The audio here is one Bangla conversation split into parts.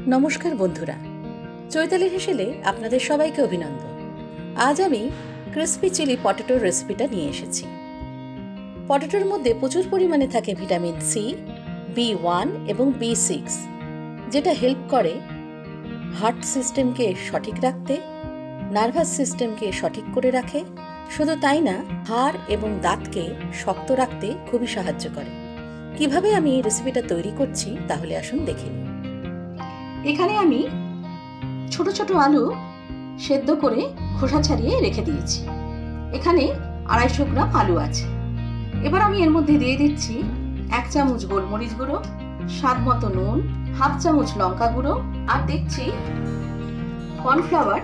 নমস্কার বন্ধুরা, চৈতালি হেসেলে আপনাদের সবাইকে অভিনন্দন। আজ আমি ক্রিসপি চিলি পটেটোর রেসিপিটা নিয়ে এসেছি। পটেটোর মধ্যে প্রচুর পরিমাণে থাকে ভিটামিন সি, B1 এবং B6, যেটা হেল্প করে হার্ট সিস্টেমকে সঠিক রাখতে, নার্ভাস সিস্টেমকে সঠিক করে রাখে। শুধু তাই না, হাড় এবং দাঁতকে শক্ত রাখতে খুবই সাহায্য করে। কিভাবে আমি এই রেসিপিটা তৈরি করছি তাহলে আসুন দেখে নিই। এখানে আমি ছোট ছোট আলু সেদ্ধ করে খোসা ছাড়িয়ে রেখে দিয়েছি। এখানে 250 গ্রাম আলু আছে। এবার আমি এর মধ্যে দিয়ে দিচ্ছি 1 চামচ গোলমরিচ গুঁড়ো, স্বাদ মতো নুন, 1/2 চামচ লঙ্কা গুঁড়ো, আর দিচ্ছি কর্নফ্লাওয়ার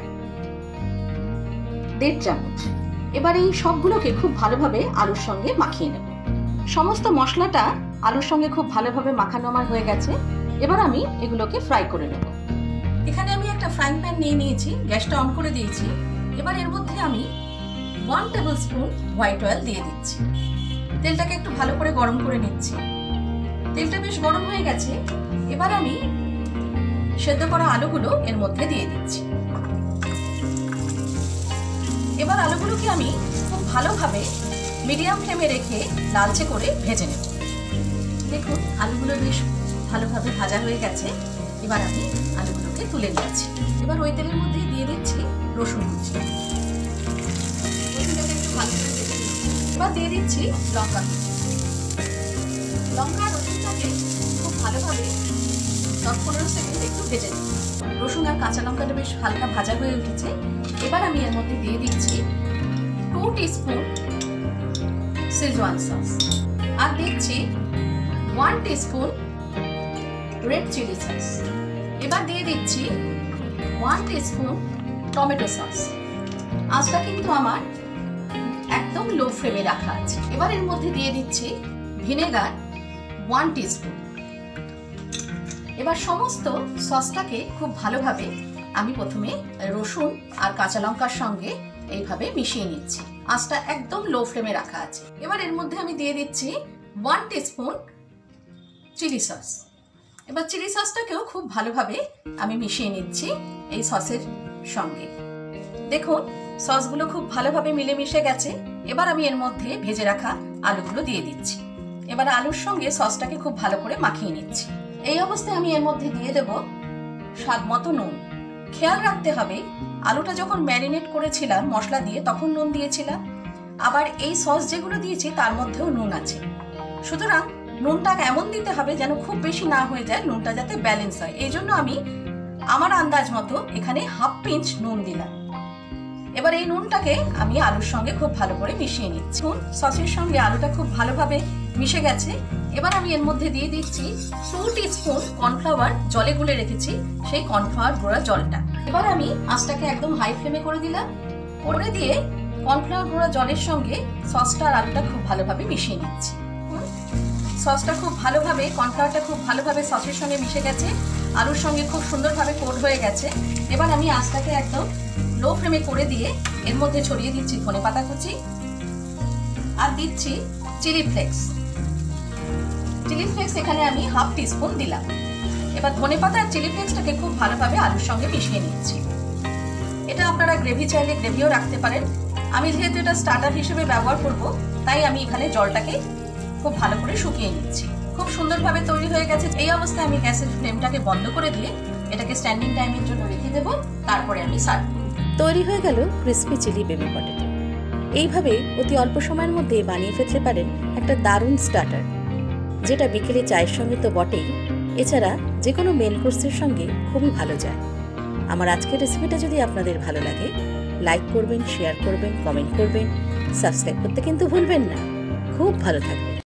1.5 চামচ। এবার এই সবগুলোকে খুব ভালোভাবে আলুর সঙ্গে মাখিয়ে নেব। সমস্ত মশলাটা আলুর সঙ্গে খুব ভালোভাবে মাখানো আমার হয়ে গেছে। এবার আমি এগুলোকে ফ্রাই করে নেব। এখানে আমি একটা ফ্রাইং প্যান নিয়ে নিয়েছি, গ্যাসটা অন করে দিয়েছি। এবার এর মধ্যে আমি 1 টেবিল স্পুন হোয়াইট অয়েল দিয়ে দিচ্ছি। তেলটাকে একটু ভালো করে গরম করে নিচ্ছি। তেলটা বেশ গরম হয়ে গেছে। এবার আমি সেদ্ধ করা আলুগুলো এর মধ্যে দিয়ে দিচ্ছি। এবার আলুগুলোকে আমি খুব ভালোভাবে মিডিয়াম ফ্লেমে রেখে লালচে করে ভেজে নেব। দেখুন, আলুগুলো বেশ ভালোভাবে ভাজা হয়ে গেছে। এবার আমি আলুগুলোকে তুলে নিচ্ছি। এবার ওই তেলের মধ্যে দিয়ে দিচ্ছি রসুন কুচি। রসুনটাকে একটু ভালো করে ভেজে নিচ্ছি। এবার দিয়ে দিচ্ছি লঙ্কা কুচি। লঙ্কা রসুনটাকে খুব ভালোভাবে 10-15 সেকেন্ড একটু ভেজে নিচ্ছি। রসুন আর কাঁচা লঙ্কাটা বেশ হালকা ভাজা হয়ে উঠেছে। এবার আমি এর মধ্যে দিয়ে দিচ্ছি 2 টিস্পুন শেজওয়ান সস, আর দিচ্ছি 1 টিস্পুন রেড চিলি সস। এবার দিয়ে দিচ্ছি 1 টিস্পুন টমেটো সস। আঁচটা কিন্তু আমার একদম লো ফ্লেমে রাখা আছে। এবার এর মধ্যে দিয়ে দিচ্ছি ভিনেগার 1 টিস্পুন। এবার সমস্ত সসটাকে খুব ভালোভাবে আমি প্রথমে রসুন আর কাঁচা লঙ্কার সঙ্গে এইভাবে মিশিয়ে নিচ্ছি। আঁচটা একদম লো ফ্লেমে রাখা আছে। এবার এর মধ্যে আমি দিয়ে দিচ্ছি 1 টিস্পুন চিলি সস। এবার চিলি সসটাকেও খুব ভালোভাবে আমি মিশিয়ে নিচ্ছি এই সসের সঙ্গে। দেখুন, সসগুলো খুব ভালোভাবে মিলেমিশে গেছে। এবার আমি এর মধ্যে ভেজে রাখা আলুগুলো দিয়ে দিচ্ছি। এবার আলুর সঙ্গে সসটাকে খুব ভালো করে মাখিয়ে নিচ্ছি। এই অবস্থায় আমি এর মধ্যে দিয়ে দেব স্বাদ মতো নুন। খেয়াল রাখতে হবে, আলুটা যখন ম্যারিনেট করেছিলাম মশলা দিয়ে তখন নুন দিয়েছিলাম, আবার এই সস যেগুলো দিয়েছি তার মধ্যেও নুন আছে। সুতরাং নুনটা এমন দিতে হবে যেন খুব বেশি না হয়ে যায়, নুনটা যাতে ব্যালেন্স হয়। এই জন্য আমি আমার আন্দাজ মতো এখানে 1/2 পিঞ্চ নুন দিলাম। এবার এই নুনটাকে আমি আলুর সঙ্গে খুব ভালো করে মিশিয়ে নিচ্ছি। সসের সঙ্গে আলুটা খুব ভালোভাবে মিশে গেছে। এবার আমি এর মধ্যে দিয়ে দিচ্ছি 2 টিস্পুন কর্নফ্লাওয়ার জলে গুলে রেখেছি, সেই কর্নফ্লাওয়ার গুঁড়া জলটা। এবার আমি আঁচটাকে একদম হাই ফ্লেমে করে দিলাম। করে দিয়ে কর্নফ্লাওয়ার গুঁড়া জলের সঙ্গে সসটা আর আলুটা খুব ভালোভাবে মিশিয়ে নিচ্ছি। সসটা খুব ভালোভাবে, কর্নফ্লাওয়ারটা খুব ভালোভাবে সসের সঙ্গে মিশে গেছে, আলুর সঙ্গে খুব সুন্দরভাবে কোট হয়ে গেছে। এবার আমি আঁচটাকে একদম লো ফ্লেমে করে দিয়ে এর মধ্যে ছড়িয়ে দিচ্ছি ধনেপাতা কুচি, আর দিচ্ছি চিলি ফ্লেক্স। চিলি ফ্লেক্স এখানে আমি 1/2 টিস্পুন দিলাম। এবার ধনেপাতা আর চিলি ফ্লেক্সটাকে খুব ভালোভাবে আলুর সঙ্গে মিশিয়ে নিচ্ছি। এটা আপনারা গ্রেভি চাইলে গ্রেভিও রাখতে পারেন। আমি যেহেতু এটা স্টার্টার হিসেবে ব্যবহার করব, তাই আমি এখানে জলটাকে খুব ভালো করে শুকিয়ে নিচ্ছি। খুব সুন্দরভাবে তৈরি হয়ে গেছে। এই অবস্থায় আমি গ্যাসের ফ্লেমটাকে বন্ধ করে দিয়ে এটাকে স্ট্যান্ডিং টাইমের জন্য রেখে দেবো। তারপরে আমি সার্ভ করব। তৈরি হয়ে গেল ক্রিসপি চিলি বেবি পটেটো। এইভাবে অতি অল্প সময়ের মধ্যে বানিয়ে ফেলতে পারেন একটা দারুণ স্টার্টার, যেটা বিকেলে চায়ের সঙ্গে তো বটেই, এছাড়া যে কোনো মেন কোর্সের সঙ্গে খুবই ভালো যায়। আমার আজকের রেসিপিটা যদি আপনাদের ভালো লাগে, লাইক করবেন, শেয়ার করবেন, কমেন্ট করবেন, সাবস্ক্রাইব করতে কিন্তু ভুলবেন না। খুব ভালো থাকবেন।